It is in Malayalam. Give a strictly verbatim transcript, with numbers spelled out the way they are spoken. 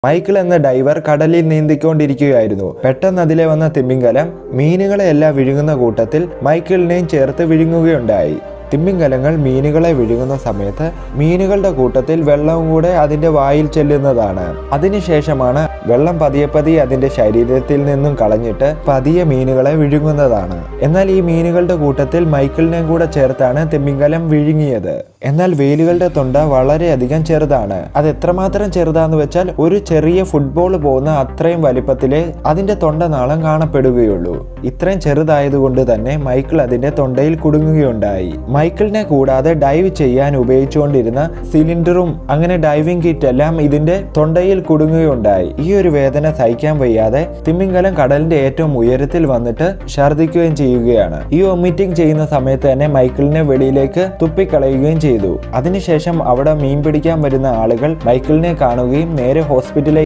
മൈക്കിൾ എന്ന ഡൈവർ കടലിൽ നീന്തിക്കൊണ്ടിരിക്കുകയായിരുന്നു. പെട്ടെന്ന് അതിലെ വന്ന തിമിംഗലം മീനുകളെയെല്ലാം വിഴുങ്ങുന്ന കൂട്ടത്തിൽ മൈക്കിളിനെയും ചേർത്ത് വിഴുങ്ങുകയുണ്ടായി. തിമിംഗലങ്ങൾ മീനുകളെ വിഴുങ്ങുന്ന സമയത്ത് മീനുകളുടെ കൂട്ടത്തിൽ വെള്ളവും കൂടെ അതിന്റെ വായിൽ ചെല്ലുന്നതാണ്. അതിനുശേഷമാണ് വെള്ളം പതിയെ പതിയെ അതിന്റെ ശരീരത്തിൽ നിന്നും കളഞ്ഞിട്ട് പതിയെ മീനുകളെ വിഴുങ്ങുന്നതാണ്. എന്നാൽ ഈ മീനുകളുടെ കൂട്ടത്തിൽ മൈക്കിളിനെയും കൂടെ ചേർത്താണ് തിമിംഗലം വിഴുങ്ങിയത്. എന്നാൽ വേലുകളുടെ തൊണ്ട വളരെയധികം ചെറുതാണ്. അത് എത്രമാത്രം ചെറുതാന്ന് വെച്ചാൽ ഒരു ചെറിയ ഫുട്ബോൾ പോകുന്ന അത്രയും വലിപ്പത്തിലെ അതിന്റെ തൊണ്ടനാളം കാണപ്പെടുകയുള്ളൂ. ഇത്രയും ചെറുതായതുകൊണ്ട് തന്നെ മൈക്കിൾ അതിന്റെ തൊണ്ടയിൽ കുടുങ്ങുകയുണ്ടായി. മൈക്കിളിനെ കൂടാതെ ഡൈവ് ചെയ്യാൻ ഉപയോഗിച്ചുകൊണ്ടിരുന്ന സിലിണ്ടറും അങ്ങനെ ഡൈവിംഗ് കിറ്റ് എല്ലാം ഇതിന്റെ തൊണ്ടയിൽ കുടുങ്ങുകയുണ്ടായി. ഈ ഒരു വേദന സഹിക്കാൻ വയ്യാതെ തിമിംഗലം കടലിന്റെ ഏറ്റവും ഉയരത്തിൽ വന്നിട്ട് ഛർദ്ദിക്കുകയും ചെയ്യുകയാണ്. ഈ വൊമിറ്റിംഗ് ചെയ്യുന്ന സമയത്ത് തന്നെ മൈക്കിളിനെ വെളിയിലേക്ക് തുപ്പിക്കളയുകയും ചെയ്തു. അതിനുശേഷം അവിടെ മീൻ പിടിക്കാൻ വരുന്ന ആളുകൾ മൈക്കിളിനെ കാണുകയും നേരെ ഹോസ്പിറ്റലിലേക്ക്